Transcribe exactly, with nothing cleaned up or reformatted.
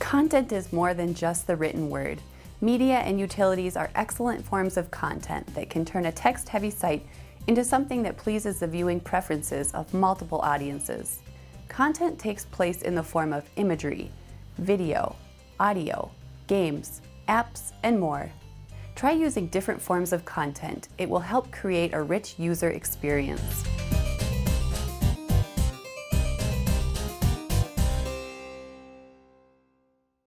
Content is more than just the written word. Media and utilities are excellent forms of content that can turn a text-heavy site into something that pleases the viewing preferences of multiple audiences. Content takes place in the form of imagery, video, audio, games, apps, and more. Try using different forms of content. It will help create a rich user experience.